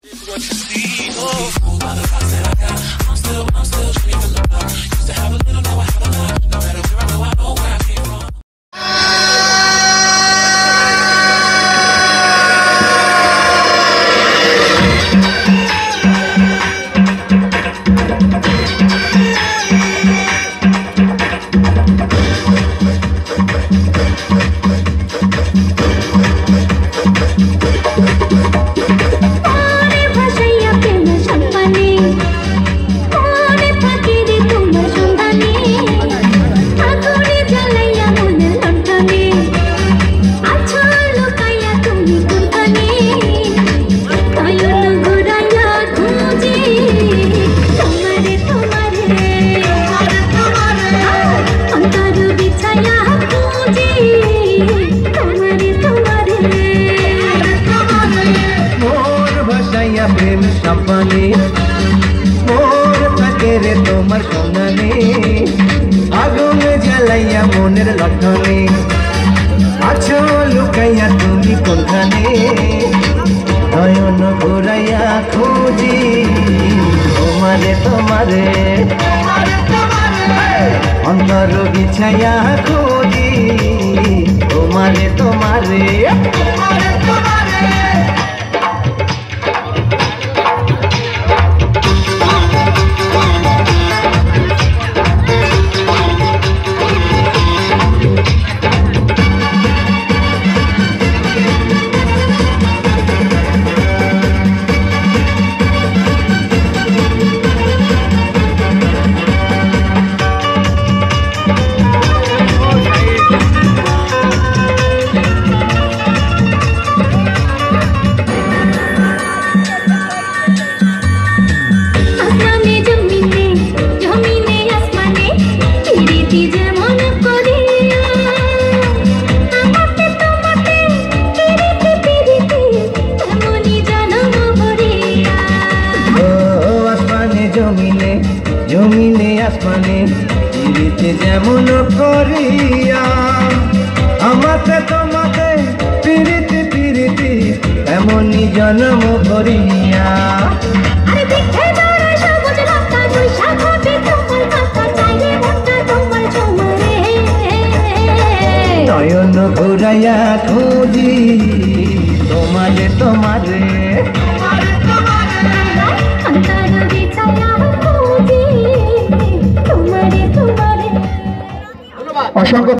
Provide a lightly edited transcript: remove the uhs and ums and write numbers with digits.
प्रेम शाम्पाने मोर থাকে রে তোমার সন্ধানে আগুন জ্বালাইয়া মনের লঠনে আছো লুকাইয়া তুমি কোনখানে নয়ন ঘুরাইয়া খুঁজি তোমারে তোমারে অন্তর বিছাইয়া খুঁজি তোমারে তোমারে জমিনে আসমানে পিরিতে যেমন করিয়া আমাকে তোমাকে পিরিতি পিরিতি এমনই জন্ম করিয়া নয়ন ঘুরাইয়া খুঁজি তোমারে তোমারে অসংখ্য